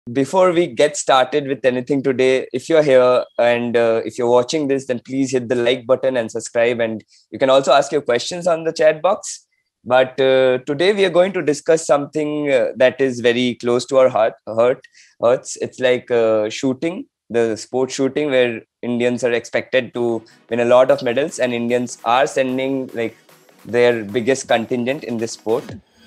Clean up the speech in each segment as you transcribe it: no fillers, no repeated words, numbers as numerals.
before we get started with anything today, if you're here and if you're watching this, then please hit the like button and subscribe. And you can also ask your questions on the chat box. But today we are going to discuss something that is very close to our hearts. It's like shooting, the sport shooting, where Indians are expected to win a lot of medals, and Indians are sending like their biggest contingent in this sport.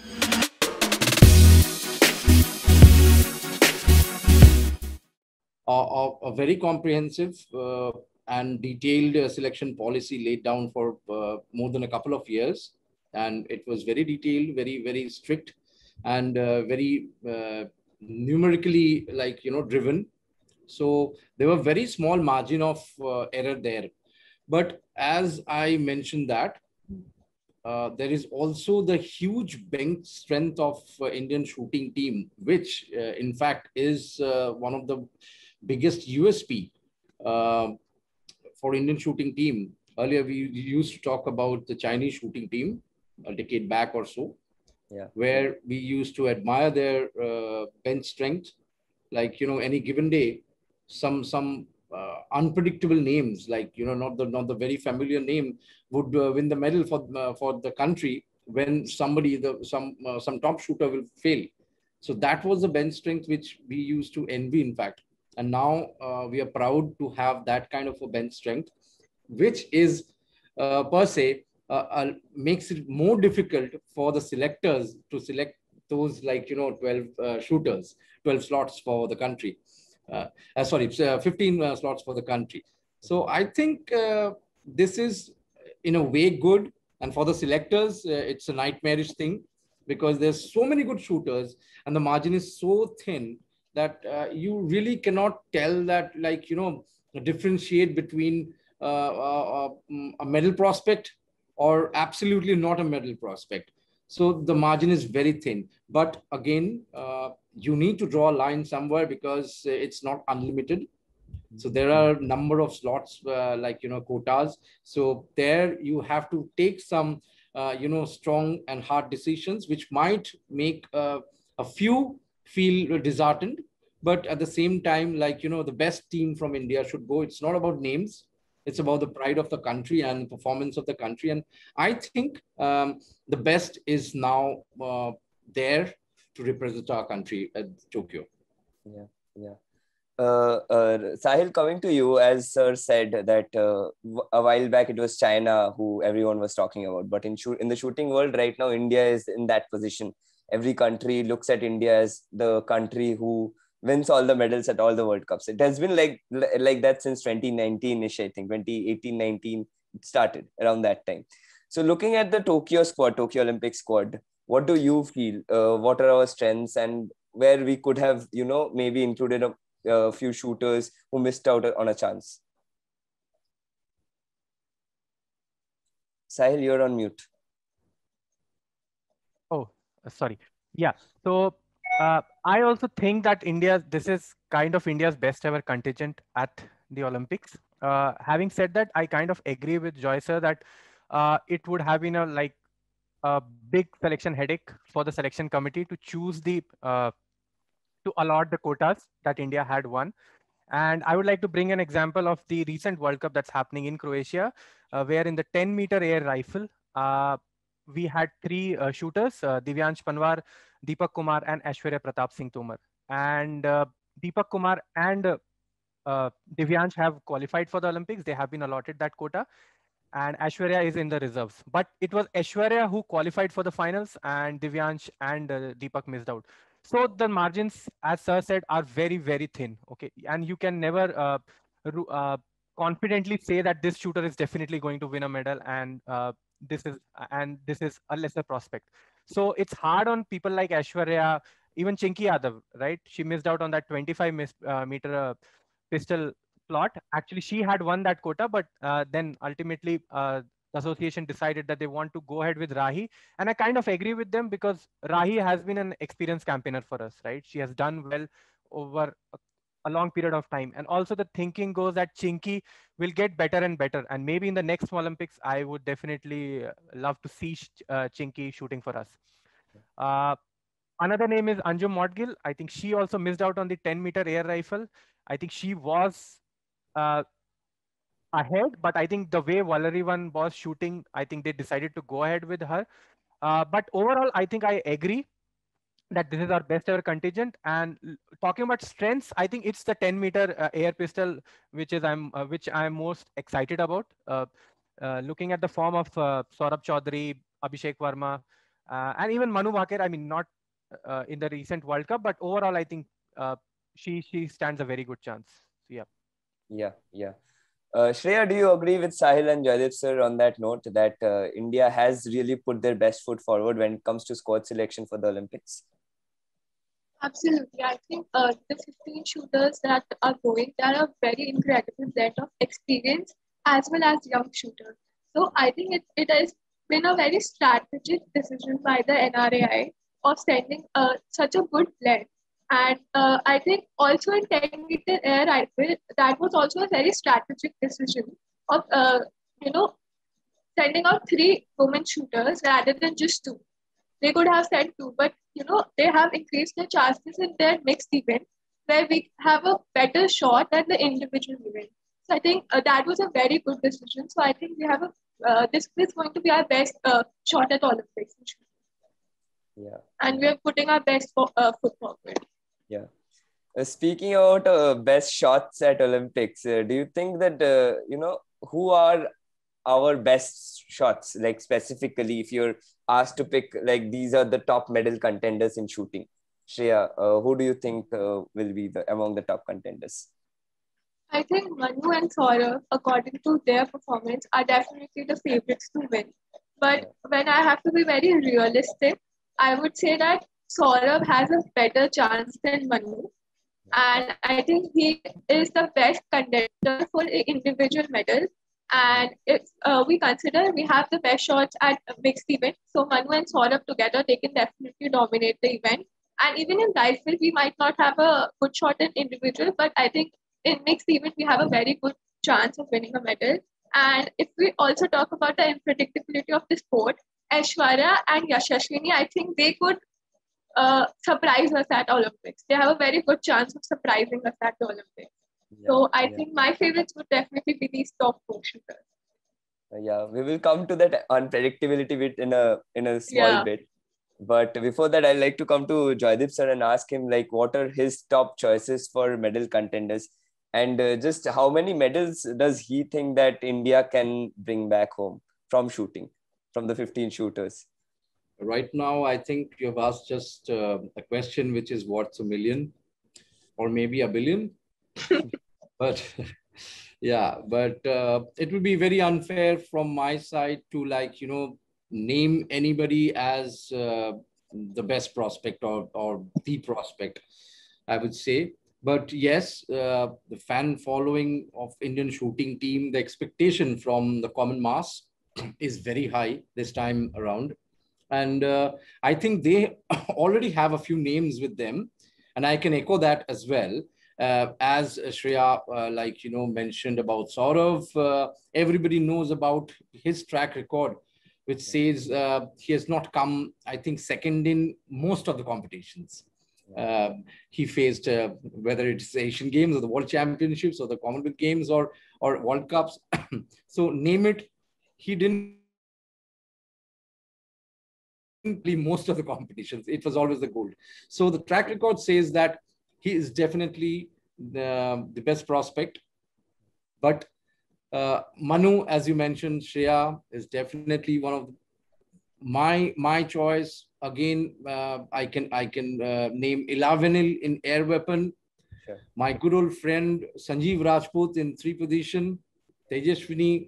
A very comprehensive and detailed selection policy laid down for more than a couple of years. And it was very detailed, very strict, and very numerically, driven. So there were very small margin of error there. But as I mentioned that, there is also the huge bench strength of Indian shooting team, which in fact is one of the biggest USP uh, for Indian shooting team. Earlier, we used to talk about the Chinese shooting team a decade back or so, Yeah. where we used to admire their bench strength. Like, any given day, some unpredictable names, like, not the very familiar name, would win the medal for the country when some top shooter will fail. So that was the bench strength which we used to envy, in fact. And now we are proud to have that kind of a bench strength, which is per se makes it more difficult for the selectors to select those, 12 shooters, 12 slots for the country. Sorry, 15 slots for the country. So I think this is in a way good, and for the selectors, it's a nightmarish thing, because there's so many good shooters and the margin is so thin that you really cannot tell that, differentiate between a medal prospect or absolutely not a medal prospect. So the margin is very thin. But again, you need to draw a line somewhere, because it's not unlimited. So there are a number of slots, quotas. So there you have to take some strong and hard decisions, which might make a few feel disheartened. But at the same time, the best team from India should go. It's not about names, it's about the pride of the country and performance of the country. And I think the best is now there to represent our country at Tokyo. Yeah, yeah. Sahil, coming to you, as Sir said that a while back it was China who everyone was talking about, but in the shooting world right now, India is in that position. Every country looks at India as the country who wins all the medals at all the World Cups. It has been like that since 2019-ish, I think 2018, 19 it started around that time. So looking at the Tokyo Olympic squad, what do you feel? What are our strengths, and where we could have, maybe included a few shooters who missed out on a chance? Sahil, you're on mute. Oh, sorry. Yeah. So I also think that this is kind of India's best ever contingent at the Olympics. Having said that, I kind of agree with Joy sir that it would have been a big selection headache for the selection committee to choose to allot the quotas that India had won. And I would like to bring an example of the recent World Cup that's happening in Croatia, where in the 10-meter air rifle, we had three shooters, Divyansh Panwar, Deepak Kumar, and Aishwarya Pratap Singh Tomar. And Deepak Kumar and Divyansh have qualified for the Olympics. They have been allotted that quota. And Aishwarya is in the reserves. But it was Aishwarya who qualified for the finals, and Divyansh and Deepak missed out. So the margins, as Sir said, are very thin. Okay, and you can never confidently say that this shooter is definitely going to win a medal, and this is a lesser prospect. So it's hard on people like Aishwarya, even Chinky Yadav, right? She missed out on that 25-meter pistol plot. Actually, she had won that quota, but then ultimately the association decided that they want to go ahead with Rahi. And I kind of agree with them, because Rahi has been an experienced campaigner for us, right? She has done well over a long period of time. And also the thinking goes that Chinky will get better and better. And maybe in the next Olympics, I would definitely love to see Chinky shooting for us. Another name is Anjum Modgil. I think she also missed out on the 10-meter air rifle. I think she was ahead, but I think the way Valerivan was shooting, I think they decided to go ahead with her. But overall, I think I agree that this is our best ever contingent. And talking about strengths, I think it's the 10-meter air pistol, which I'm most excited about. Looking at the form of Saurabh Chaudhary, Abhishek Verma, and even Manu Bhaker. I mean, not in the recent World Cup, but overall, I think she stands a very good chance. So, yeah. Yeah, yeah. Shreya, do you agree with Sahil and Jaydeep sir on that note that India has really put their best foot forward when it comes to squad selection for the Olympics? Absolutely. I think the 15 shooters that are going, they are a very incredible blend of experience as well as young shooters. So I think it has been a very strategic decision by the NRAI of sending such a good blend. And I think also in 10-meter air rifle, that was also a very strategic decision of, you know, sending out three women shooters rather than just two. They could have sent two, but they have increased the chances in their mixed event where we have a better shot than the individual event. So I think that was a very good decision. So I think we have this is going to be our best shot at Olympics. Yeah. And we are putting our best foot forward. Yeah. Speaking about best shots at Olympics, do you think that, who are our best shots, like specifically if you're asked to pick, like these are the top medal contenders in shooting? Shreya, who do you think will be among the top contenders? I think Manu and Saurabh, according to their performance, are definitely the favorites to win. But when I have to be very realistic, I would say that Saurabh has a better chance than Manu. And I think he is the best contender for individual medals. And if we consider we have the best shots at a mixed event, so Manu and Saurabh together, they can definitely dominate the event. And even in rifle, we might not have a good shot in individual, but I think in mixed event, we have a very good chance of winning a medal. And if we also talk about the unpredictability of the sport, Aishwarya and Yashaswini, I think they could surprise us at Olympics. They have a very good chance of surprising us at the Olympics. Yeah, so I think my favorites would definitely be these top four shooters. Yeah, we will come to that unpredictability bit in a small bit. But before that, I'd like to come to Joydeep sir and ask him, like, what are his top choices for medal contenders? And just how many medals does he think that India can bring back home from shooting, from the 15 shooters? Right now, I think you've asked just a question which is worth a million or maybe a billion. But yeah, but it would be very unfair from my side to name anybody as the best prospect or the prospect, I would say. But yes, the fan following of Indian shooting team, the expectation from the common mass is very high this time around. And I think they already have a few names with them. And I can echo that as well. As Shreya, mentioned about Saurabh, everybody knows about his track record, which says he has not come, I think, second in most of the competitions. He faced, whether it's Asian Games or the World Championships or the Commonwealth Games or World Cups. So name it, he didn't play most of the competitions. It was always the gold. So the track record says that he is definitely the best prospect. But Manu, as you mentioned, Shreya is definitely one of my choice. Again, I can name Ilavenil in air weapon. Sure. My good old friend Sanjeev Rajput in 3 position. Tejaswini,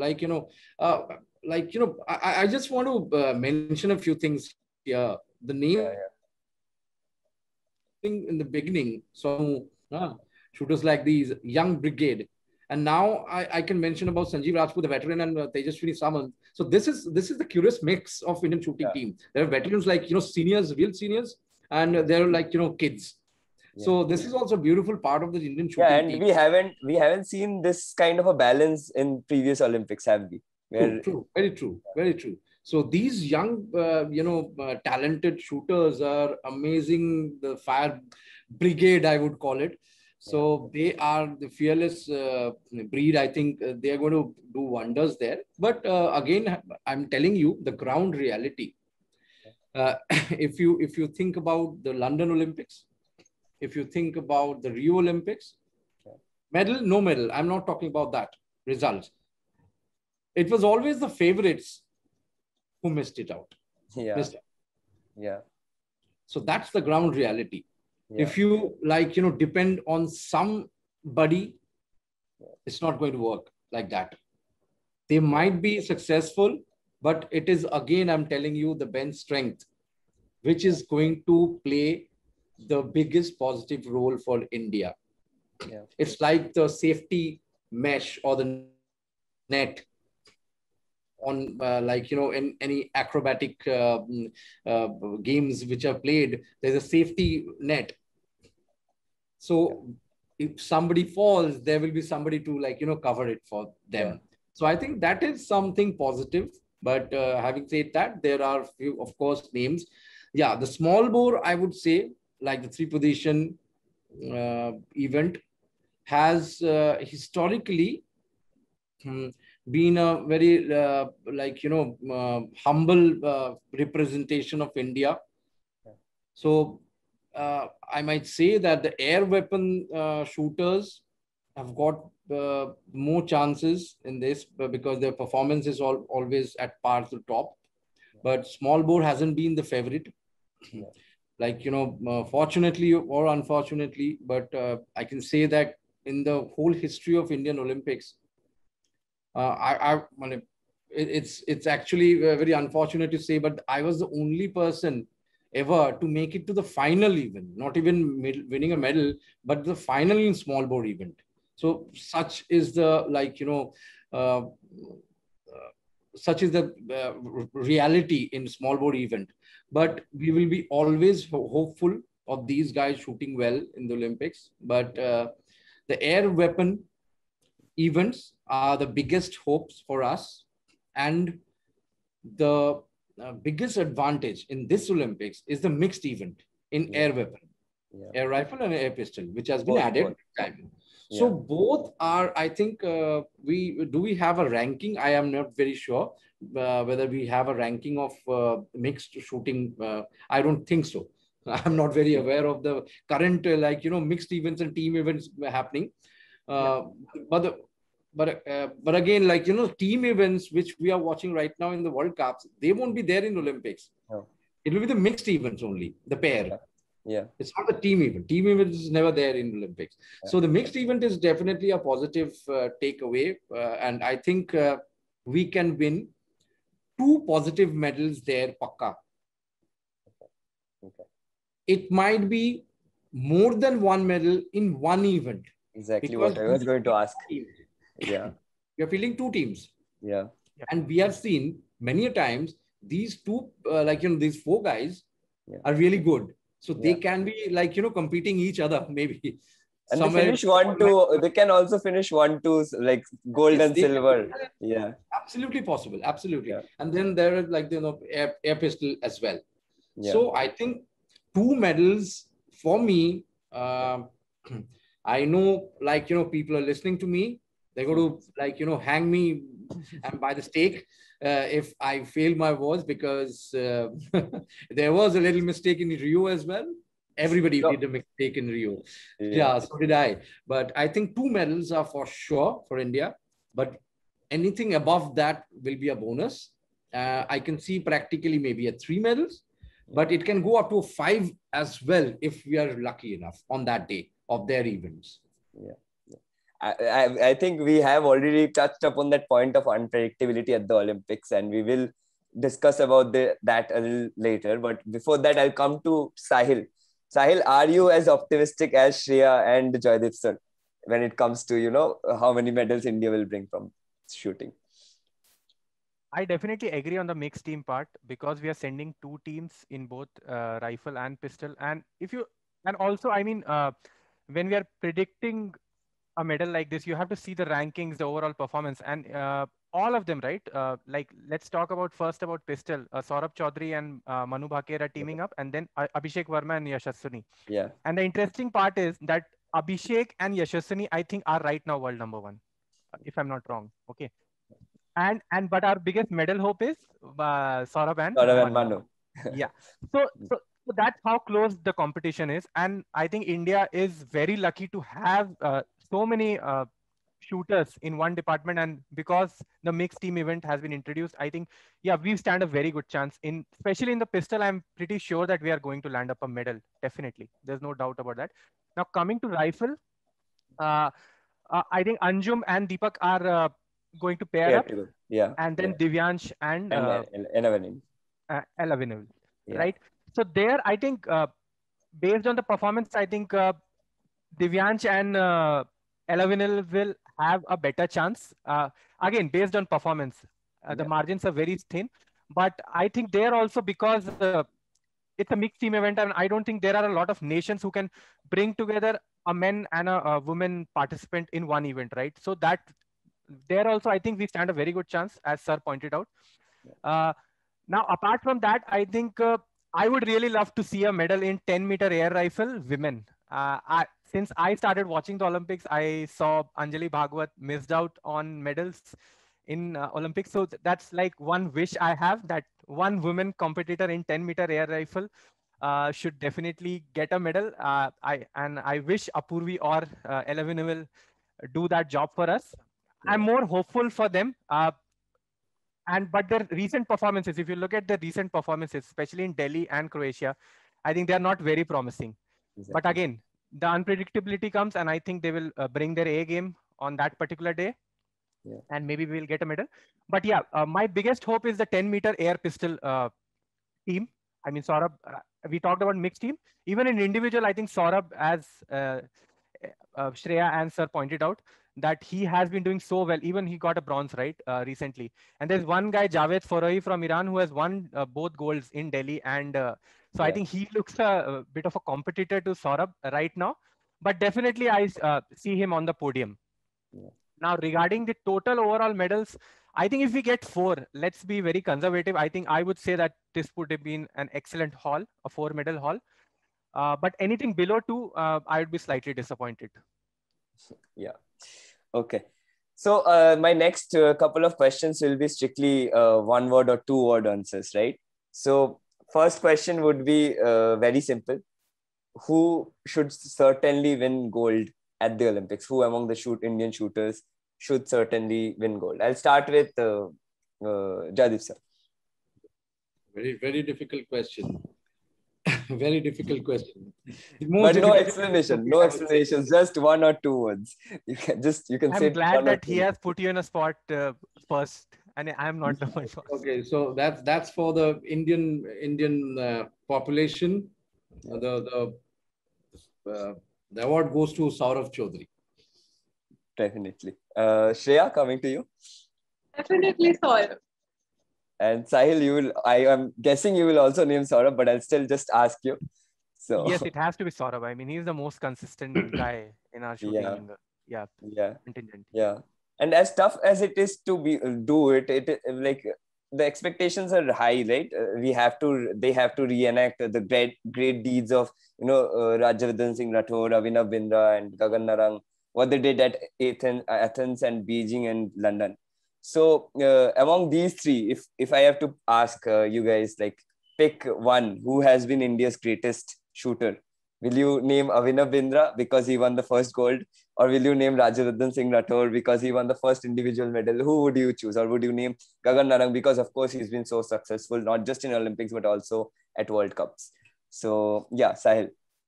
I just want to mention a few things here. The name in the beginning, so shooters like these, young brigade. And now I can mention about Sanjeev Rajput, the veteran, and Tejaswini Samant. So this is the curious mix of Indian shooting team. There are veterans like, seniors, real seniors, and there are kids. Yeah. So this is also a beautiful part of the Indian shooting team. And we haven't seen this kind of a balance in previous Olympics, have we? True. Very true. So these young, talented shooters are amazing. The fire brigade, I would call it. So they are the fearless breed. I think they are going to do wonders there. But again, I'm telling you the ground reality. If you think about the London Olympics, if you think about the Rio Olympics, medal, no medal. I'm not talking about that results. It was always the favorites who missed it out. Yeah. Missed it. Yeah. So that's the ground reality. Yeah. If you depend on somebody, it's not going to work like that. They might be successful, but it is, again, I'm telling you, the bench strength, which is going to play the biggest positive role for India. Yeah. It's like the safety mesh or the net on in any acrobatic games which are played, there's a safety net. So if somebody falls, there will be somebody to cover it for them. Yeah. So I think that is something positive. But having said that, there are few, of course, names. Yeah, the small bore, I would say, like the 3 position event has historically been a very humble representation of India. So I might say that the air weapon shooters have got more chances in this because their performance is always at par to top. But small bore hasn't been the favorite. Fortunately or unfortunately, but I can say that in the whole history of Indian Olympics, it's actually very unfortunate to say, but I was the only person ever to make it to the final, even not even winning a medal, but the final in small bore event. So such is the such is the reality in small bore event. But we will be always hopeful of these guys shooting well in the Olympics. But the air weapon events are the biggest hopes for us. And the biggest advantage in this Olympics is the mixed event in air weapon, air rifle and air pistol, which has been added. So both are, I think, we have a ranking? I am not very sure whether we have a ranking of mixed shooting. I don't think so. I'm not very aware of the current mixed events and team events happening. But again, team events which we are watching right now in the World Cups, they won't be there in Olympics. It will be the mixed events only, the pair. It's not the team event. Team event is never there in Olympics. So the mixed event is definitely a positive takeaway. And I think we can win 2 positive medals there, pakka. It might be more than 1 medal in 1 event. Exactly what I was going to ask. You're fielding 2 teams. And we have seen many a times these 2, these 4 guys are really good. So they can be competing each other, maybe. And they finish 1-2. They can also finish 1-2, like gold and silver. Absolutely possible. Absolutely. And then there is air pistol as well. So I think 2 medals for me. I know, people are listening to me. They're going to hang me and by the stake if I fail my words, because there was a little mistake in Rio as well. Everybody did a mistake in Rio. So did I. But I think 2 medals are for sure for India. But anything above that will be a bonus. I can see practically maybe a 3 medals, but it can go up to 5 as well if we are lucky enough on that day of their events. I think we have already touched upon that point of unpredictability at the Olympics, and we will discuss about that a little later. But before that, I'll come to Sahil. Sahil, are you as optimistic as Shreya and Joydeep sir when it comes to, how many medals India will bring from shooting? I definitely agree on the mixed team part, because we are sending 2 teams in both rifle and pistol. And also, I mean, when we are predicting a medal like this, you have to see the rankings, the overall performance. And all of them, right? Like, let's talk about first about pistol. Saurabh Chaudhary and Manu Bhaker are teaming up, and then Abhishek Verma and Yashaswini. Yeah. And the interesting part is that Abhishek and Yashaswini, I think, are right now world number one, if I'm not wrong. Okay. But our biggest medal hope is Saurabh and Saurabh and Manu. Manu. Yeah. So that's how close the competition is, and I think India is very lucky to have so many shooters in one department. And because the mixed team event has been introduced, I think, yeah, we stand a very good chance in, especially in the pistol. I'm pretty sure that we are going to land up a medal. Definitely, there's no doubt about that. Now coming to rifle, I think Anjum and Deepak are going to pair up, Yeah. and then Divyansh and Elavinul, right? So there, I think, based on the performance, I think Divyansh and Elavinul will have a better chance. Again, based on performance, the margins are very thin. But I think there also, because it's a mixed team event, and I don't think there are a lot of nations who can bring together a men and a woman participant in one event, right? So that there also, I think we stand a very good chance, as sir pointed out. Now, apart from that, I think I would really love to see a medal in 10-meter air rifle women. Since I started watching the Olympics, I saw Anjali Bhagwat missed out on medals in Olympics. So that's like one wish I have, that one woman competitor in 10-meter air rifle should definitely get a medal. I wish Apurvi or Elevin will do that job for us. I'm more hopeful for them. But their recent performances, if you look at the recent performances, especially in Delhi and Croatia, I think they are not very promising. Exactly. But again, the unpredictability comes, and I think they will bring their A game on that particular day. And maybe we will get a medal. But yeah, my biggest hope is the 10-meter air pistol team. I mean, Saurabh, we talked about mixed team. Even in individual, I think Saurabh, as Shreya and sir pointed out, that he has been doing so well. Even he got a bronze, right, recently. And there's one guy, Javed Forohi from Iran, who has won both golds in Delhi. And so I think he looks a bit of a competitor to Saurabh right now. But definitely, I see him on the podium. Now, regarding the total overall medals, I think if we get 4, let's be very conservative. I think I would say that this would have been an excellent haul, a 4-medal haul. But anything below 2, I would be slightly disappointed. Yeah. Okay. So my next couple of questions will be strictly 1-word or 2-word answers, right? So first question would be very simple. Who should certainly win gold at the Olympics? Who among the Indian shooters should certainly win gold? I'll start with Jadip sir. Very, very difficult question. Very difficult question. But no explanation, no explanations, just 1 or 2 words. You can say. I'm glad that he has put you in a spot first, and I'm not the one. Okay, so that's for the Indian population. The award goes to Saurabh Chaudhary. Definitely. Shreya, coming to you. Definitely Saurabh. And Sahil, I am guessing you will also name Saurabh, but I'll still just ask you. So yes, it has to be Saurabh. I mean, he's the most consistent guy in our shooting. Contingent. Yeah. And as tough as it is to do it like the expectations are high, right? They have to reenact the great deeds of Rajyavardhan Singh Rathore, Abhinav Bindra, and Gagan Narang, what they did at Athens and Beijing and London. So among these 3, if I have to ask you guys, like, pick one who has been India's greatest shooter, will you name Abhinav Bindra because he won the first gold, or will you name Rajyavardhan Singh Rathore because he won the first individual medal? Who would you choose? Or would you name Gagan Narang because, of course, he's been so successful, not just in Olympics, but also at World Cups? So, yeah, Sahil.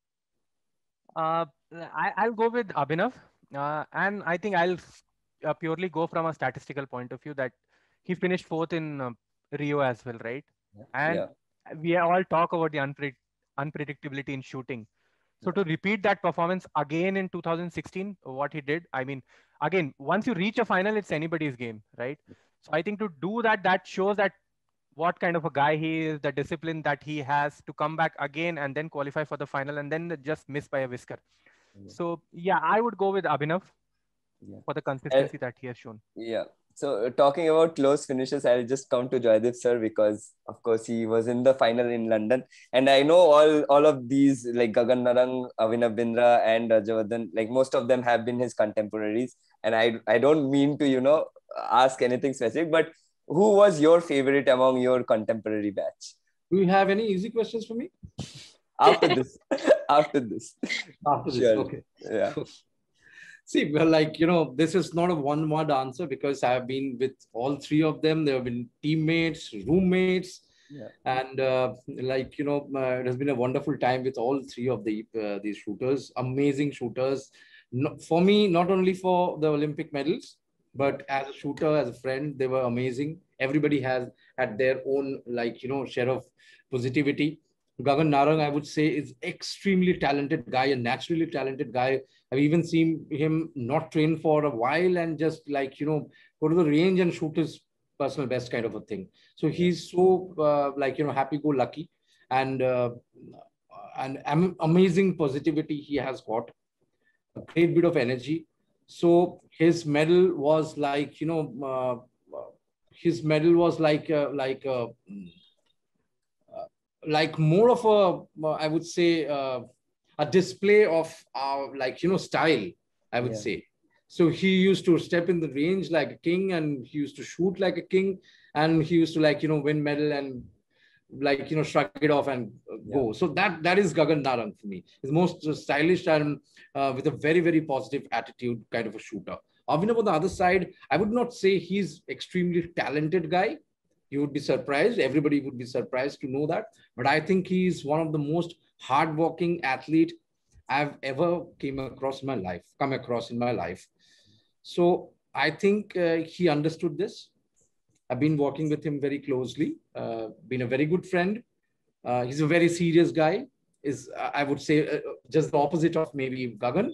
I'll go with Abhinav. And I think I'll purely go from a statistical point of view that he finished 4th in Rio as well, right? And we all talk about the unpredictability in shooting. So to repeat that performance again in 2016, what he did, I mean, again, once you reach a final, it's anybody's game, right? So I think to do that, that shows that what kind of a guy he is, the discipline that he has to come back again and then qualify for the final and then just miss by a whisker. So yeah, I would go with Abhinav for the consistency that he has shown. Yeah. So talking about close finishes, I'll just come to Joydeep sir because of course he was in the final in London, and I know all of these like Gagan Narang, Avinav Bindra, and Rajavardhan, like most of them have been his contemporaries. And I don't mean to ask anything specific, but who was your favorite among your contemporary batch? Do you have any easy questions for me? After this, after this, After this, sure. okay. Yeah. See, well, this is not a one-word answer because I have been with all three of them. They have been teammates, roommates, and it has been a wonderful time with all three of these shooters. Amazing shooters. For me, not only for the Olympic medals, but as a shooter, as a friend, they were amazing. Everybody has had their own share of positivity. Gagan Narang, I would say, is extremely talented guy, a naturally talented guy. I've even seen him not train for a while and just go to the range and shoot his personal best kind of a thing. So he's so happy-go-lucky and amazing positivity he has got, a great bit of energy. So his medal was like more of a, I would say, a display of style, I would say. So he used to step in the range like a king, and he used to shoot like a king, and he used to win medal and shrug it off and go. So that is Gagan Narang for me. He's most stylish and with a very, very positive attitude kind of a shooter. Avinav on the other side, I would not say he's extremely talented guy. You would be surprised. Everybody would be surprised to know that. But I think he's one of the most hardworking athlete I've ever come across in my life. So I think he understood this. I've been working with him very closely, been a very good friend. He's a very serious guy. I would say, just the opposite of maybe Gagan.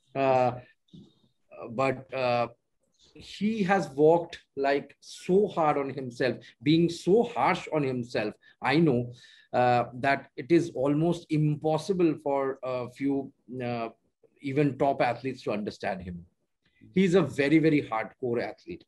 But he has worked so hard on himself, being so harsh on himself. I know that it is almost impossible for a few even top athletes to understand him. He's a very, very hardcore athlete.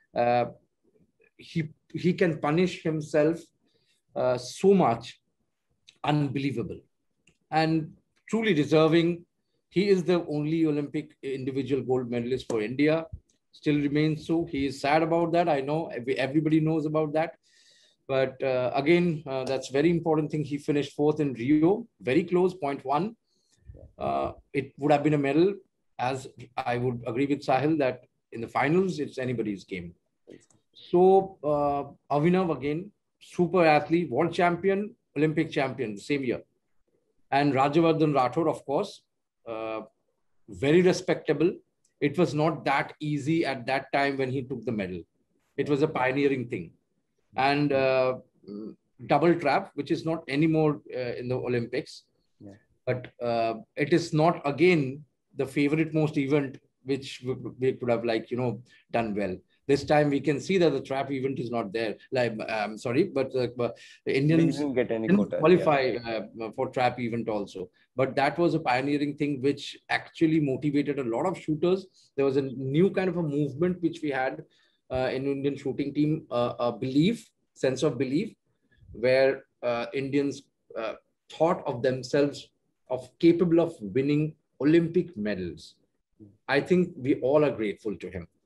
He can punish himself so much, unbelievable, and truly deserving. He is the only Olympic individual gold medalist for India. Still remains so. He is sad about that. I know everybody knows about that. But again, that's very important thing. He finished 4th in Rio, very close, 0.1. It would have been a medal, as I would agree with Sahil that in the finals, it's anybody's game. So Avinav, again, super athlete, world champion, Olympic champion, the same year. And Rajavardhan Rathore, of course, very respectable. It was not that easy at that time when he took the medal. It was a pioneering thing. And double trap, which is not anymore in the Olympics. But it is not, again, the favorite most event which we could have done well. This time we can see that the trap event is not there. I'm sorry, but the Indians didn't qualify for trap event also. But that was a pioneering thing which actually motivated a lot of shooters. There was a new kind of a movement which we had in Indian shooting team, a sense of belief, where Indians thought of themselves of capable of winning Olympic medals. I think we all are grateful to him.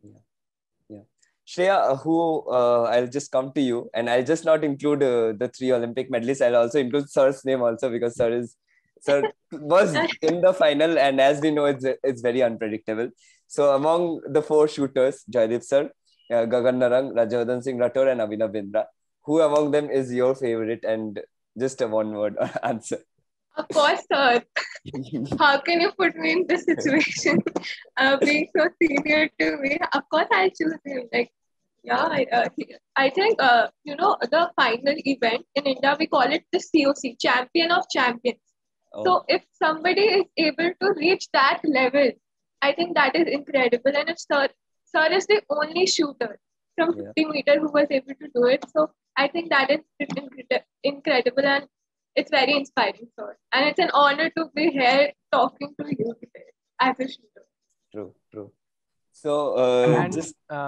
Shreya, I'll just come to you, and I'll just not include the 3 Olympic medalists. I'll also include Sir's name also, because Sir was in the final, and as we know, it's very unpredictable. So among the 4 shooters, Joydeep sir, Gagan Narang, Rajavardhan Singh Rathore, and Avinav Bindra, who among them is your favorite? And just a one-word answer. Of course, sir. How can you put me in this situation? Being so senior to me, of course I'll choose him. I think the final event in India, we call it the COC, Champion of Champions. Oh. So if somebody is able to reach that level, I think that is incredible. And if Sir is the only shooter from 50 meters who was able to do it, so I think that is incredible, and it's very inspiring, sir. And it's an honor to be here talking to you today as a shooter. True. So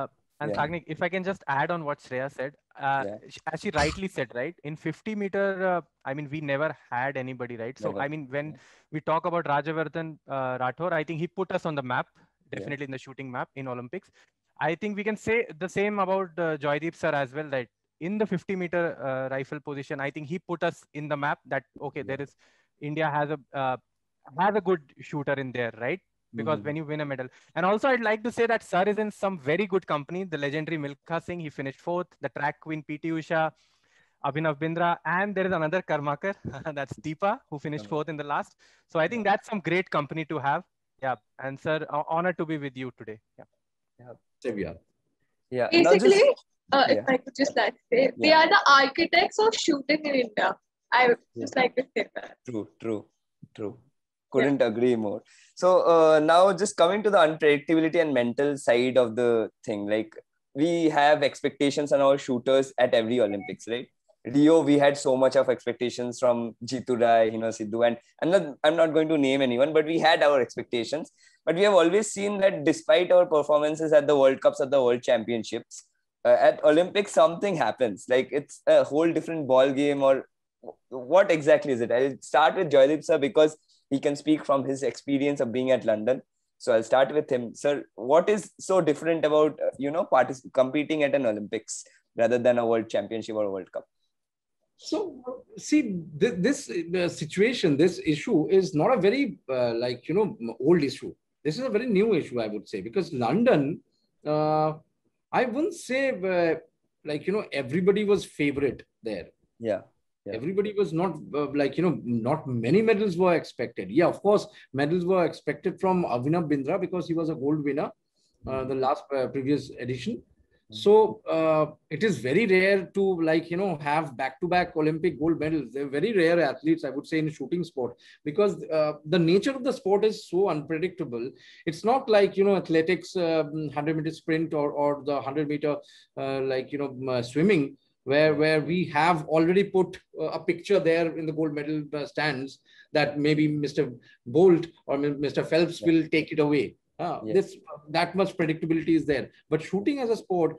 And Yeah. Sagnik, if I can just add on what Shreya said, Yeah. as she rightly said, right? In 50 meter, I mean, we never had anybody, right? So, Never. I mean, when we talk about Rajavardhan Rathore, I think he put us on the map, Yeah. definitely in the shooting map in Olympics. I think we can say the same about Joydeep sir as well, that in the 50 meter rifle position, I think he put us in the map that, okay, there is, India has a good shooter in there, right? Because when you win a medal. And also I'd like to say that sir is in some very good company. The legendary Milkha Singh, he finished 4th. The track queen PT Usha, Abhinav Bindra, and there is another Karmakar, that's Deepa, who finished 4th in the last. So I think that's some great company to have. Yeah. And sir, honored to be with you today. Yeah. Same here. Yeah. Basically, if yeah. I could just like say, they Yeah. are the architects of shooting in India. I would just like to say that. True. Couldn't agree more. So now just coming to the unpredictability and mental side of the thing, like we have expectations on our shooters at every Olympics, right? Rio, we had so much of expectations from Jitu Rai, Sidhu, and I'm not going to name anyone, but we had our expectations. But we have always seen that despite our performances at the World Cups, at the World Championships, at Olympics, something happens. Like it's a whole different ball game, or what exactly is it? I'll start with Joydeep sir because he can speak from his experience of being at London. So I'll start with him. Sir, what is so different about, competing at an Olympics rather than a World Championship or a World Cup? So, see, this situation, this issue is not a very, old issue. This is a very new issue, I would say, because London, I wouldn't say, everybody was favorite there. Yeah. Everybody was not not many medals were expected. Yeah, of course, medals were expected from Abhinav Bindra because he was a gold winner, the last previous edition. So it is very rare to have back-to-back Olympic gold medals. They're very rare athletes, I would say, in shooting sport, because the nature of the sport is so unpredictable. It's not like athletics, 100-meter sprint or the 100-meter swimming, where we have already put a picture there in the gold medal stands that maybe Mr. Bolt or Mr. Phelps will take it away. That much predictability is there. But shooting as a sport,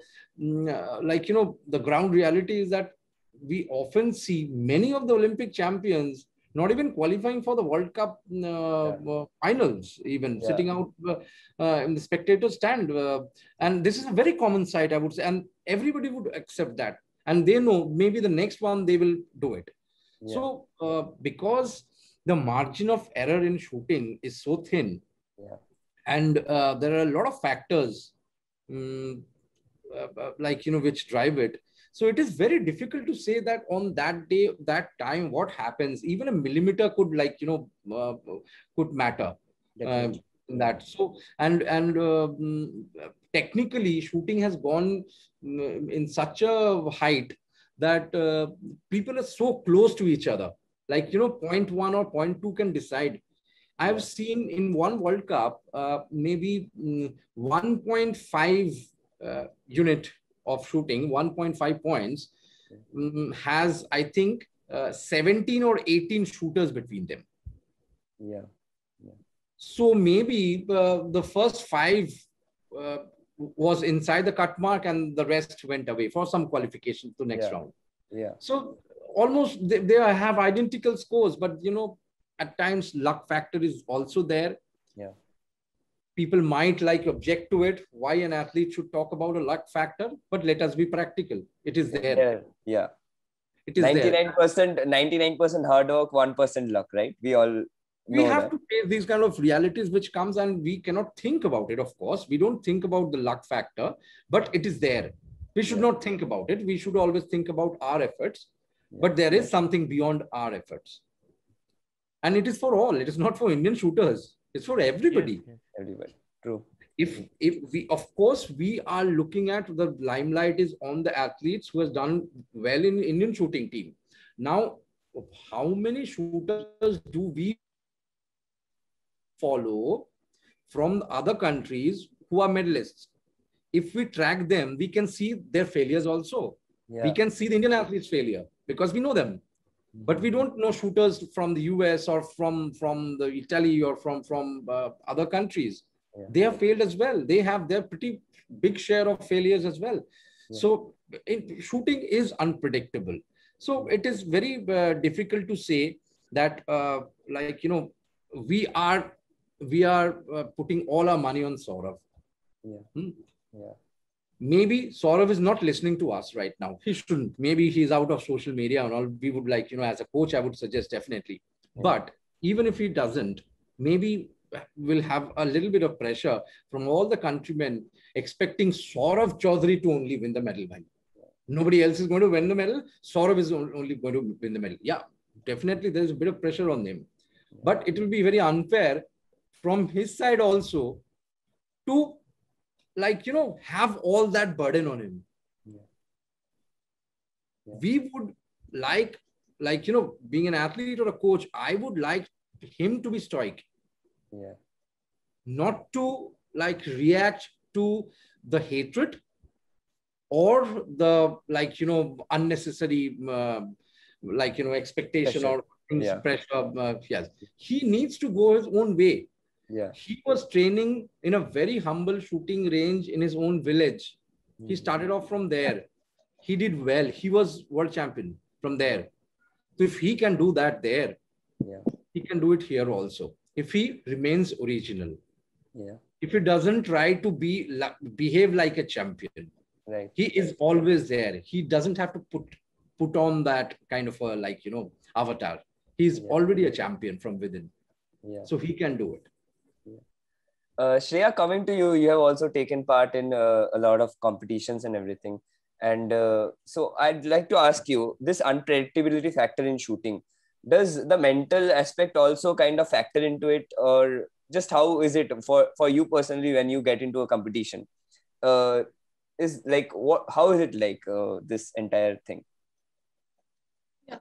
the ground reality is that we often see many of the Olympic champions not even qualifying for the World Cup finals, even sitting out in the spectator stand. And this is a very common sight, I would say, and everybody would accept that. And they know maybe the next one they will do it. So because the margin of error in shooting is so thin, and there are a lot of factors which drive it. So it is very difficult to say that on that day, that time, what happens. Even a millimeter could could matter in that. So and technically, shooting has gone in such a height that people are so close to each other. 0.1 or 0.2 can decide. I've seen in one World Cup, maybe 1.5 unit of shooting, 1.5 points, has, I think, 17 or 18 shooters between them. So maybe the first 5 was inside the cut mark and the rest went away for some qualification to next round. So almost they have identical scores, but at times luck factor is also there. People might object to it, why an athlete should talk about a luck factor, but let us be practical. It is there. It is 99% hard work, 1% luck, right? We have to face these kind of realities which comes, and we cannot think about it. Of course, we don't think about the luck factor, but it is there. We should not think about it. We should always think about our efforts, but there is something beyond our efforts. And it is for all. It is not for Indian shooters. It's for everybody. Everybody. True. If we, of course, we are looking at the limelight is on the athletes who has done well in Indian shooting team. Now, how many shooters do we follow from other countries who are medalists? If we track them, we can see their failures also. We can see the Indian athletes' failure because we know them. But we don't know shooters from the US or from the Italy or from other countries. They have failed as well. They're pretty big share of failures as well. Yeah. So shooting is unpredictable. So it is very difficult to say that like, you know, we are putting all our money on Saurav. Yeah. Hmm? Yeah. Maybe Saurav is not listening to us right now. He shouldn't. Maybe he's out of social media and all. We would like, you know, as a coach, I would suggest definitely. Yeah. But even if he doesn't, maybe we'll have a little bit of pressure from all the countrymen expecting Saurav Chaudhary to only win the medal. Nobody else is going to win the medal. Saurav is only going to win the medal. Yeah, definitely there's a bit of pressure on him. But it will be very unfair from his side also to, like, you know, have all that burden on him. Yeah. Yeah. We would like, you know, being an athlete or a coach, I would like him to be stoic. Yeah. Not to like react to the hatred or the, like, you know, unnecessary like, you know, expectation Pressure. or things, Yeah. pressure. Yes, he needs to go his own way. Yeah. He was training in a very humble shooting range in his own village. He started off from there. He did well. He was world champion from there. So if he can do that there, Yeah. he can do it here also. If he remains original. Yeah. If he doesn't try to behave like a champion, Right. he is always there. He doesn't have to put on that kind of a, like, you know, avatar. He's already a champion from within. Yeah. So he can do it. Shreya, coming to you, you have also taken part in a lot of competitions and everything. And so I'd like to ask you, this unpredictability factor in shooting, does the mental aspect also kind of factor into it, or just how is it for you personally when you get into a competition? Is like how is it like this entire thing? Yeah.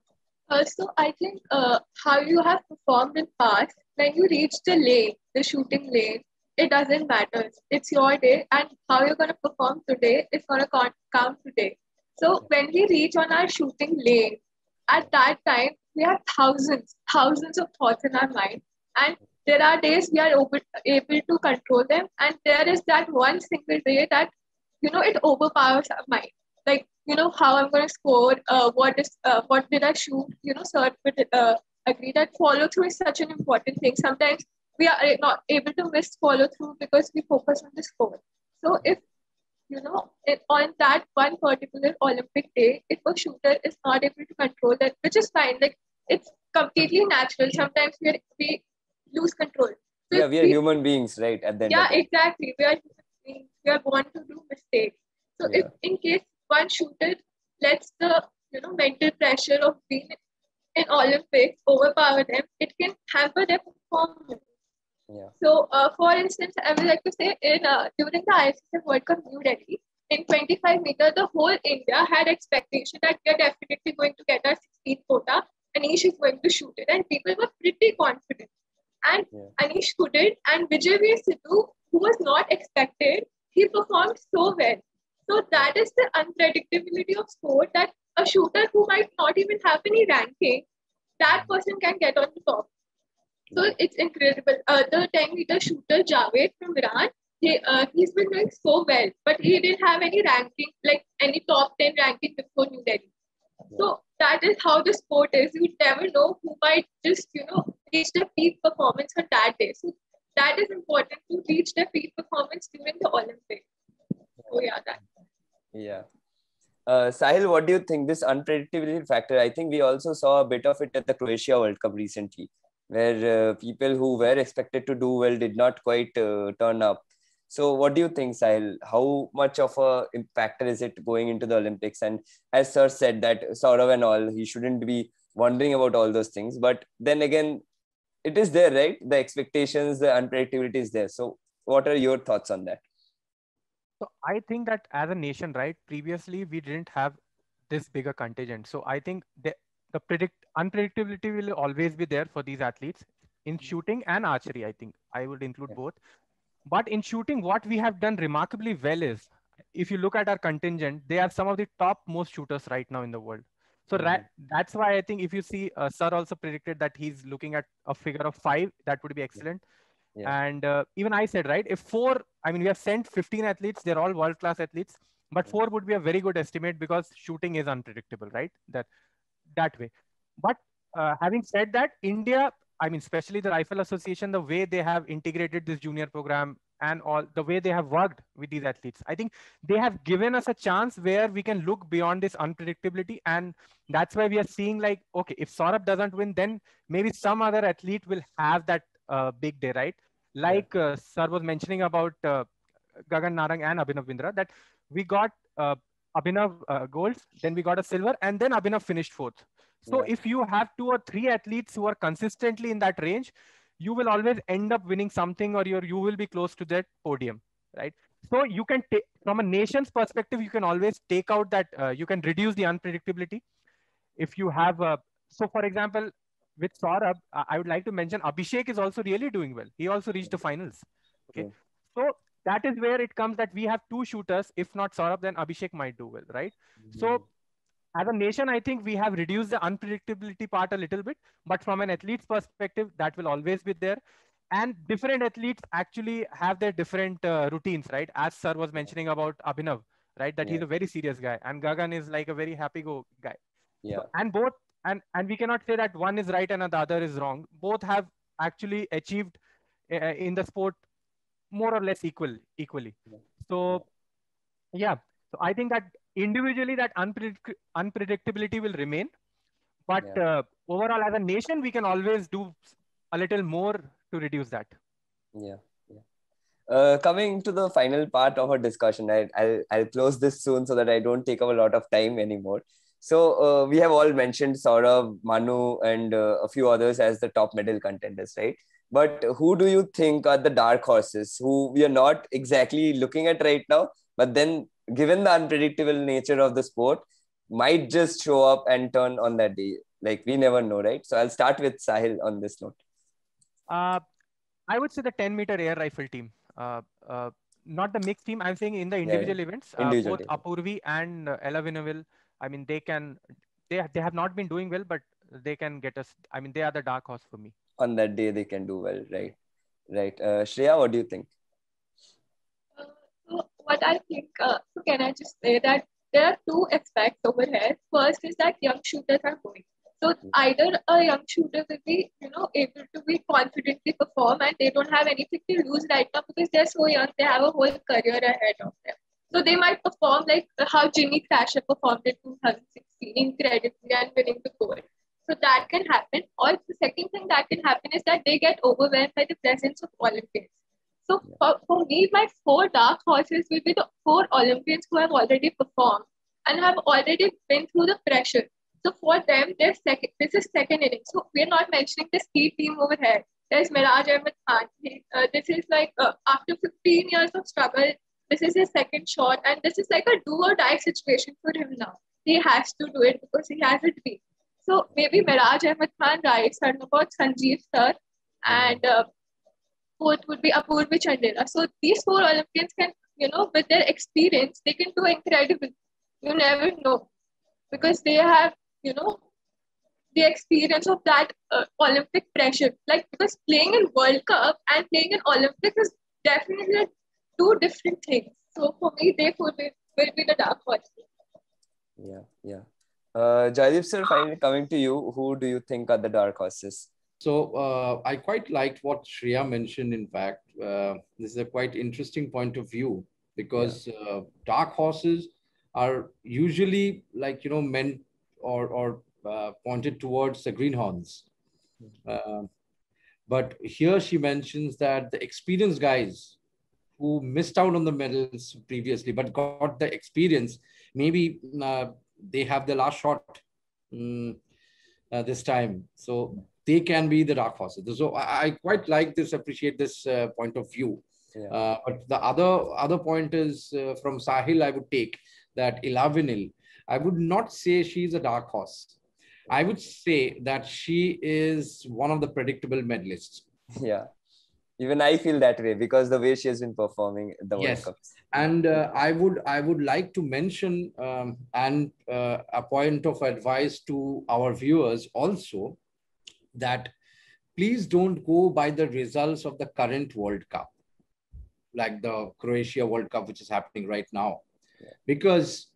So I think how you have performed in past, when you reach the lane, the shooting lane, it doesn't matter. It's your day, and how you're going to perform today is going to count today. So when we reach on our shooting lane, at that time, we have thousands of thoughts in our mind. And there are days we are able to control them. And there is that one single day that, you know, it overpowers our mind. Like, you know, how I'm going to score, what did I shoot, you know, sir would agree that follow through is such an important thing. Sometimes we are not able to miss follow through because we focus on the score. So if, you know, on that one particular Olympic day, if a shooter is not able to control that, which is fine, like it's completely natural. Sometimes we lose control. So Yeah, we are human beings, right? At the end of the day. exactly. We are human beings. We are born to do mistakes. So if in case one shooter lets the, you know, mental pressure of being in Olympics overpower them, it can hamper their performance. Yeah. So, for instance, I would like to say during the ISSF World Cup New Delhi, in 25 meter, the whole India had expectation that we are definitely going to get our 16th quota. Anish is going to shoot it, and people were pretty confident. And Anish couldn't, and Vijay Sidhu, who was not expected, he performed so well. So that is the unpredictability of sport, that a shooter who might not even have any ranking, that person can get on the top. So it's incredible. The 10-meter shooter Javed from Iran, he's been doing so well, but he didn't have any ranking, like any top 10 ranking before New Delhi. So that is how the sport is. You never know who might just, you know, reach the peak performance on that day. So that is important, to reach the peak performance during the Olympics. So yeah, that. Yeah. Sahil, what do you think? This unpredictability factor, I think we also saw a bit of it at the Croatia World Cup recently, where people who were expected to do well did not quite turn up. So what do you think, Sahil? How much of a factor is it going into the Olympics? And as Sir said that Saurav and all, he shouldn't be wondering about all those things. But then again, it is there, right? The expectations, the unpredictability is there. So what are your thoughts on that? So I think that as a nation, right, previously we didn't have this bigger contingent. So I think the unpredictability will always be there for these athletes in shooting and archery. I think I would include both. But in shooting, what we have done remarkably well is, if you look at our contingent, they are some of the top most shooters right now in the world. So that's why I think if you see, Sir also predicted that he's looking at a figure of 5, that would be excellent. Yeah. And even I said, right, if four, I mean, we have sent 15 athletes, they're all world-class athletes, but four would be a very good estimate because shooting is unpredictable, right? That way. But having said that, India, I mean, especially the Rifle Association, the way they have integrated this junior program and all the way they have worked with these athletes, I think they have given us a chance where we can look beyond this unpredictability. And that's why we are seeing like, okay, if Saurabh doesn't win, then maybe some other athlete will have that big day, right? Like Sir was mentioning about Gagan Narang and Abhinav Bindra, that we got Abhinav golds, then we got a silver, and then Abhinav finished fourth. So Yeah. if you have 2 or 3 athletes who are consistently in that range, you will always end up winning something, or you will be close to that podium, right? So you can take, from a nation's perspective, you can always take out that you can reduce the unpredictability. If you have so for example, with Saurabh, I would like to mention Abhishek is also really doing well. He also reached the finals. Okay, True. so that is where it comes that we have 2 shooters. If not Saurabh, then Abhishek might do well, right? So as a nation, I think we have reduced the unpredictability part a little bit, but from an athlete's perspective, that will always be there. And different athletes actually have their different routines, right? As Sir was mentioning about Abhinav, right? That Yeah. he's a very serious guy, and Gagan is like a very happy-go guy. So, Yeah. and both, and we cannot say that one is right and the other is wrong. Both have actually achieved in the sport more or less equally. Yeah. So yeah, so I think that individually that unpredictability will remain, but Yeah. overall as a nation, we can always do a little more to reduce that. Yeah. Coming to the final part of our discussion, I'll close this soon so that I don't take up a lot of time anymore. So we have all mentioned Saurabh, Manu, and a few others as the top medal contenders, right? But who do you think are the dark horses who we are not exactly looking at right now, but then given the unpredictable nature of the sport, might just show up and turn on that day? Like we never know, right? So I'll start with Sahil on this note. Uh, I would say the 10-meter air rifle team. Not the mixed team. I'm saying in the Yeah, yeah. individual events, Individual both team. Apurvi and Ella Winnowell, I mean, they have not been doing well, but they can get us. I mean, they are the dark horse for me. On that day, they can do well, right? Right. Shreya, what do you think? So what I think, so can I just say that there are 2 aspects over here. First is that young shooters are going. So either a young shooter will be, able to be confidently perform, and they don't have anything to lose right now because they're so young. They have a whole career ahead of them. So they might perform like how Jimmy Crasher performed in 2016, incredibly and winning the gold. So that can happen. Or the second thing that can happen is that they get overwhelmed by the presence of Olympians. So for me, my 4 dark horses will be the 4 Olympians who have already performed and have already been through the pressure. So for them, this is second inning. So we're not mentioning the ski team over here. There's Miraj Ahmed Khan. This is like after 15 years of struggle, this is his second shot, and this is like a do or die situation for him now. He has to do it because he has a dream. So maybe Miraj Ahmed Khan, right, about Sanjeev Sir, and fourth would be Apurvi Chandela. So these 4 Olympians can, with their experience, they can do incredible. You never know because they have, the experience of that Olympic pressure. Like because playing in World Cup and playing in Olympics is definitely like 2 different things. So for me, they will be the dark horse. Yeah. Jaideep sir, finally coming to you, who do you think are the dark horses? So I quite liked what Shreya mentioned. In fact, this is a quite interesting point of view because dark horses are usually meant or pointed towards the greenhorns. But here she mentions that the experienced guys who missed out on the medals previously but got the experience, maybe they have the last shot this time. So they can be the dark horses. So I quite like this, appreciate this point of view. But the other point is from Sahil, I would take that Ella Winnowell. I would not say she's a dark horse. I would say that she is one of the predictable medalists. Yeah. Even I feel that way because the way she has been performing in the World Cups. And I would like to mention and a point of advice to our viewers also that please don't go by the results of the current World Cup, like the Croatia World Cup, which is happening right now. Yeah. Because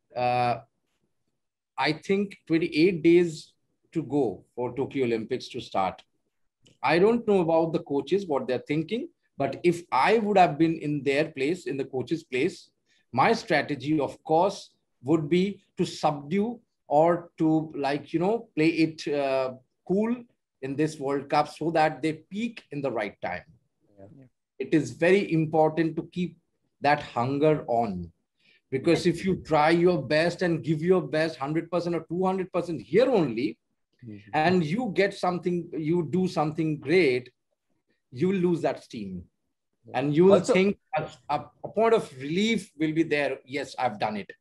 I think 28 days to go for Tokyo Olympics to start. I don't know about the coaches, what they're thinking, but if I would have been in their place, in the coach's place, my strategy, of course, would be to subdue or to, like, play it cool in this World Cup so that they peak in the right time. Yeah. It is very important to keep that hunger on. Because if you try your best and give your best 100% or 200% here only, and you get something, you do something great, you will lose that steam. And you will Also- think a point of relief will be there. Yes, I've done it.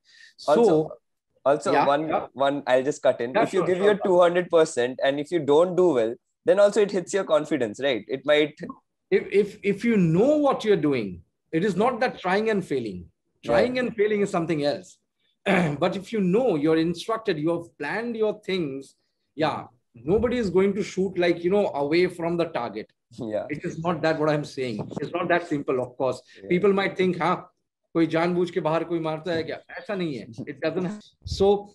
Also, Yeah, one, I'll just cut in. Yeah, if you sure, give sure. your 200% and if you don't do well, then also it hits your confidence, right? It might. If you know what you're doing, it is not that trying and failing. Trying and failing is something else. But if you know, you're instructed, you have planned your things, nobody is going to shoot like, away from the target. Yeah. It is not that what I'm saying. It's not that simple, of course. People might think, कोई जानबूझ के बाहर कोई मारता है क्या? ऐसा नहीं है. It doesn't. So,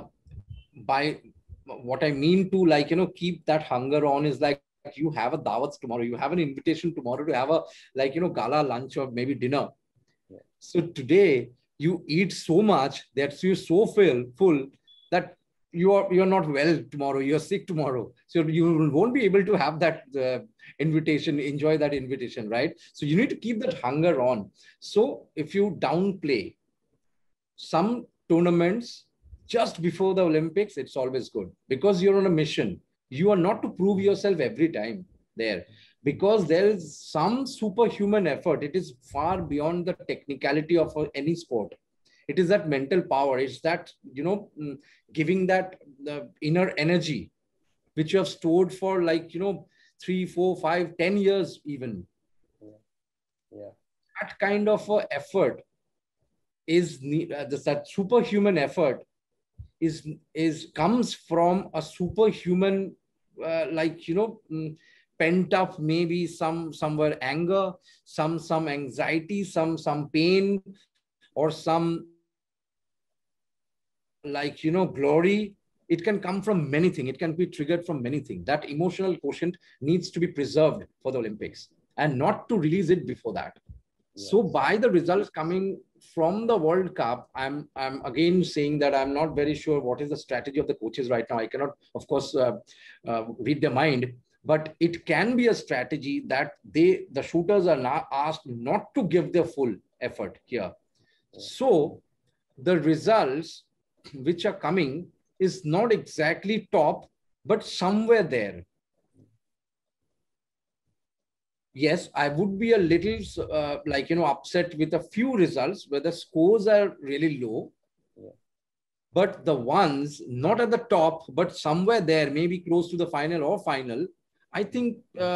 by what I mean to, like, keep that hunger on is like, you have a dawat tomorrow, you have an invitation tomorrow to have a, like, gala lunch or maybe dinner. Yeah. So today you eat so much that you're so full that you're not well tomorrow, you're sick tomorrow. So you won't be able to have that invitation, enjoy that invitation, right? So you need to keep that hunger on. So if you downplay some tournaments just before the Olympics, it's always good because you're on a mission. You are not to prove yourself every time there, because there is some superhuman effort. It is far beyond the technicality of any sport. It is that mental power. It's that, giving that the inner energy, which you have stored for, like, 3, 4, 5, 10 years even. Yeah. That kind of effort is that superhuman effort comes from a superhuman, pent up, maybe somewhere anger, some anxiety, some pain, or some, glory. It can come from many things. It can be triggered from many things. That emotional quotient needs to be preserved for the Olympics and not to release it before that. Yes. So by the results coming from the World Cup, I'm again saying that I'm not very sure what is the strategy of the coaches right now. I cannot, of course, read their mind, but it can be a strategy that the shooters are now asked not to give their full effort here. So the results which are coming is not exactly top, but somewhere there. Yes, I would be a little upset with a few results where the scores are really low. But the ones not at the top, but somewhere there, maybe close to the final, I think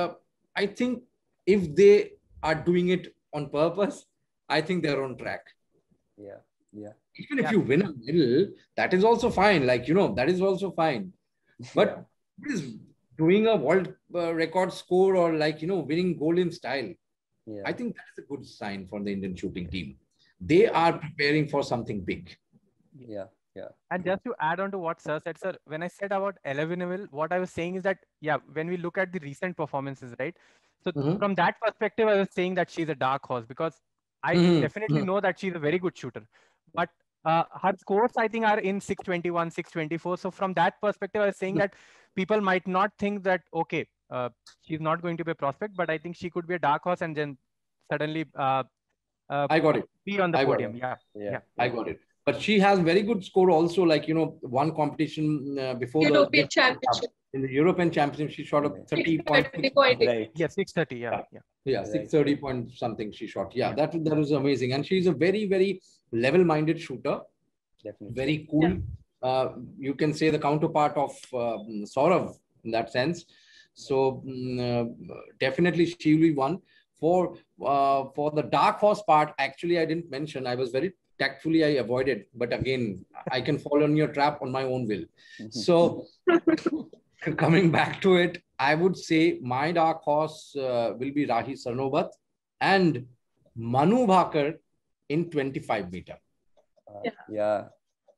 if they are doing it on purpose, I think they're on track. Yeah. Even if you win a medal, that is also fine. That is also fine. But it is doing a world record score or winning gold in style. Yeah. I think that's a good sign for the Indian shooting team. They are preparing for something big. Yeah. And just to add on to what Sir said, sir, when I said about Ella Vignal, what I was saying is that, when we look at the recent performances, right? So from that perspective, I was saying that she's a dark horse because I definitely know that she's a very good shooter. But her scores, I think, are in 621, 624. So from that perspective, I was saying that people might not think that, okay, she's not going to be a prospect, but I think she could be a dark horse and then suddenly I got it. Be on the podium. Yeah. I got it. But she has very good score also, one competition before European Championship. In the European Championship, she shot a 30.6. Right. Yeah, 630. Yeah, 630 point something she shot. Yeah, that was amazing. And she's a very, very level-minded shooter. Definitely. Very cool. You can say the counterpart of Saurav in that sense. So definitely she will be one. For the dark horse part, actually, I didn't mention. I was very tactfully, I avoided. But again, I can fall on your trap on my own will. So coming back to it, I would say my dark horse will be Rahi Sarnobat and Manu Bhakar in 25 meter. Yeah.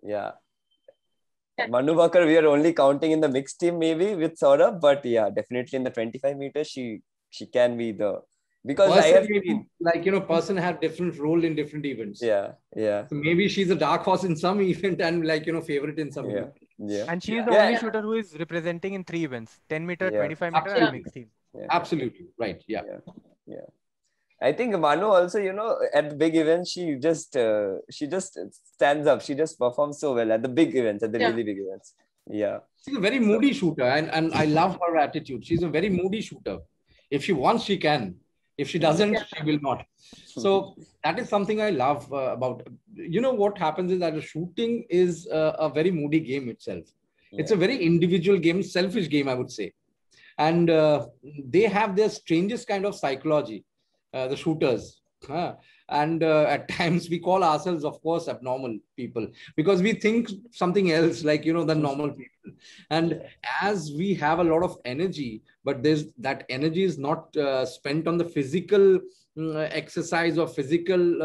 Manu Bhakar, we are only counting in the mixed team maybe with Saurabh, but yeah, definitely in the 25 meters, she can be the, because person I have seen, like, person have different role in different events. Yeah. So maybe she's a dark horse in some event and favorite in some event. Yeah. And she is the only shooter who is representing in 3 events: 10 meter, 25 meter, and mixed team. Absolutely right. Yeah. I think Manu also, at the big events, she just stands up. She just performs so well at the big events, at the really big events. Yeah. She's a very moody shooter, and I love her attitude. She's a very moody shooter. If she wants, she can. If she doesn't, she will not. So that is something I love about. What happens is that the shooting is a very moody game itself. It's a very individual game, selfish game, I would say. And they have their strangest kind of psychology, the shooters. And at times we call ourselves, of course, abnormal people, because we think something else, like, than normal people. And as we have a lot of energy, but that energy is not spent on the physical exercise or physical,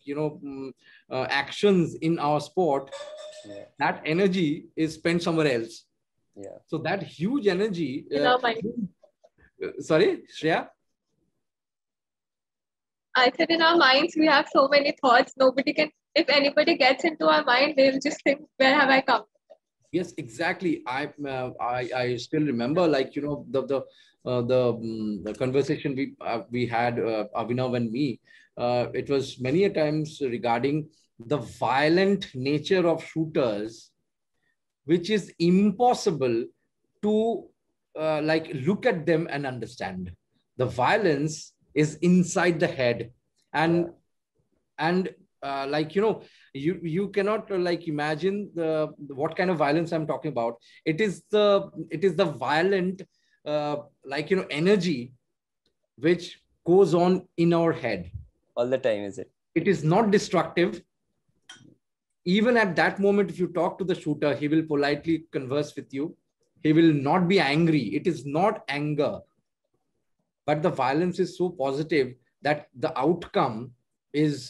actions in our sport. That energy is spent somewhere else. So that huge energy. Sorry, Shreya? I said in our minds, we have so many thoughts. Nobody can, if anybody gets into our mind, they'll just think, where have I come? Yes, exactly. I still remember, the conversation we had, Abhinav and me. It was many a times regarding the violent nature of shooters, which is impossible to look at them and understand. The violence is inside the head, and you cannot imagine what kind of violence I'm talking about. It is the violent energy which goes on in our head all the time. Is it? It is not destructive. Even at that moment, if you talk to the shooter, he will politely converse with you. He will not be angry. It is not anger. But the violence is so positive that the outcome is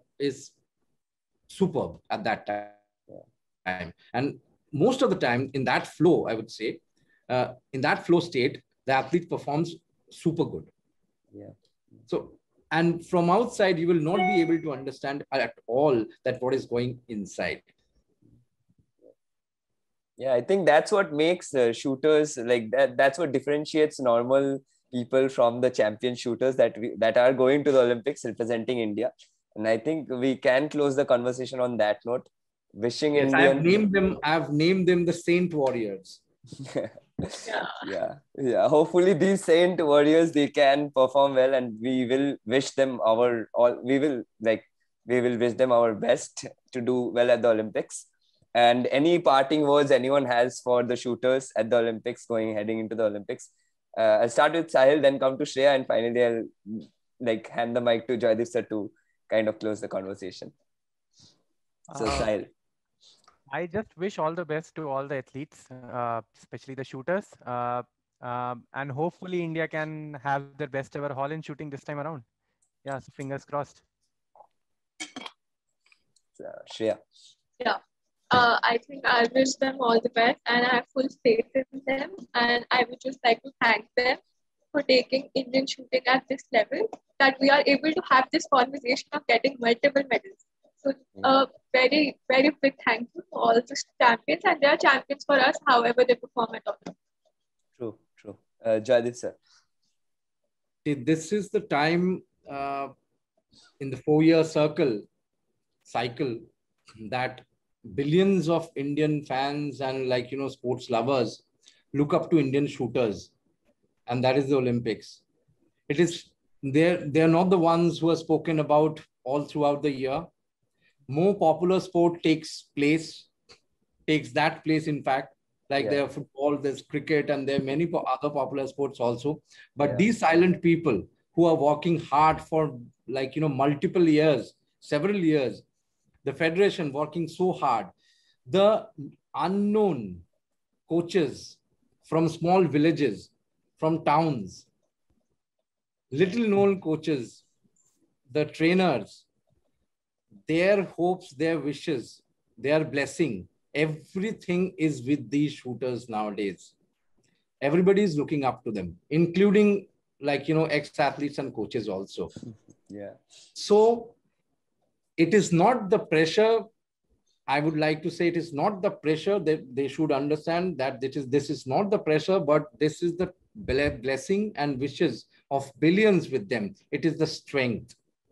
superb at that time. And most of the time in that flow, I would say, in that flow state, the athlete performs super good. So, and from outside, you will not be able to understand at all that what is going inside. Yeah, I think that's what makes shooters like that. That's what differentiates normal people from the champion shooters that are going to the Olympics representing India. And I think we can close the conversation on that note. Wishing Indian. I've named them the Saint Warriors. Yeah. Hopefully these Saint Warriors, they can perform well, and we will wish them we will wish them our best to do well at the Olympics. And any parting words anyone has for the shooters at the Olympics, heading into the Olympics? I'll start with Sahil, then come to Shreya, and finally I'll hand the mic to Joydeep sir to kind of close the conversation. So Sahil. I just wish all the best to all the athletes, especially the shooters. And hopefully India can have their best ever haul in shooting this time around. Yeah, so fingers crossed. Shreya. Yeah. I think I wish them all the best, and I have full faith in them. And I would just like to thank them for taking Indian shooting at this level, that we are able to have this conversation of getting multiple medals. So very, very big thank you to all the champions, and they are champions for us, however they perform at all. True. Joydeep sir. This is the time in the 4-year cycle that billions of Indian fans and sports lovers look up to Indian shooters, and that is the Olympics. It is they're not the ones who are spoken about all throughout the year. More popular sport takes that place, in fact, there's football, there's cricket, and there are many other popular sports also. But these silent people who are working hard for multiple years, several years, the federation working so hard, the unknown coaches from small villages, from towns, little known coaches, the trainers, their hopes, their wishes, their blessing, everything is with these shooters nowadays. Everybody is looking up to them, including ex-athletes and coaches also. Yeah. So it is not the pressure. I would like to say it is not the pressure. That they should understand that this is not the pressure, but this is the blessing and wishes of billions with them. It is the strength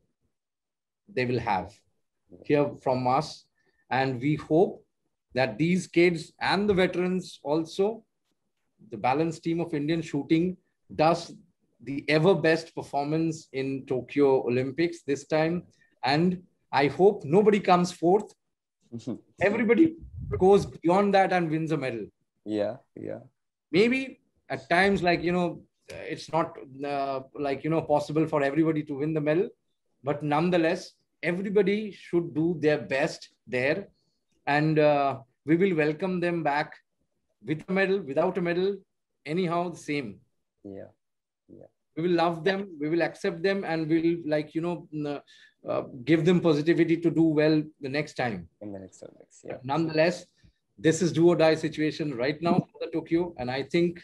they will have here from us. And we hope that these kids and the veterans also, the balanced team of Indian shooting, does the ever best performance in Tokyo Olympics this time. And I hope nobody comes fourth. Everybody goes beyond that and wins a medal. Yeah. Maybe at times, it's not possible for everybody to win the medal, but nonetheless, everybody should do their best there, and we will welcome them back with a medal, without a medal, anyhow the same. Yeah. We will love them, we will accept them, and we'll give them positivity to do well the next time. In the next Olympics, yeah. But nonetheless, this is do or die situation right now for the Tokyo, and I think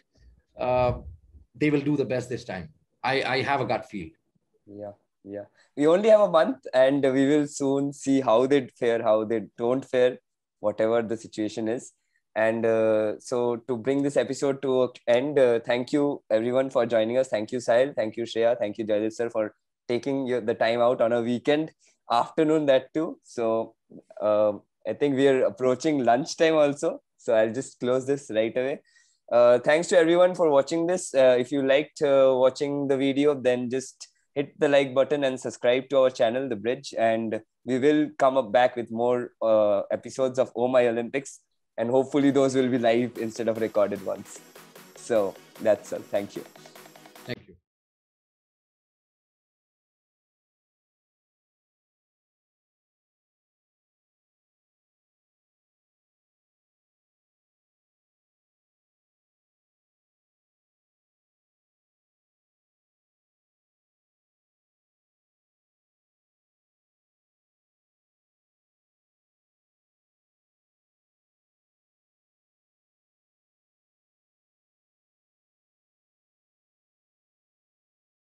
they will do the best this time. I have a gut feel. Yeah. We only have a month, and we will soon see how they fare, how they don't fare, whatever the situation is. And so to bring this episode to an end, thank you everyone for joining us. Thank you, Sahil. Thank you, Shreya. Thank you, Jaydeep sir, for taking the time out on a weekend afternoon, that too. So I think we are approaching lunchtime also. So I'll just close this right away. Thanks to everyone for watching this. If you liked watching the video, then just hit the like button and subscribe to our channel, The Bridge. And we will come up back with more episodes of Oh My Olympics. And hopefully those will be live instead of recorded ones. So that's all. Thank you.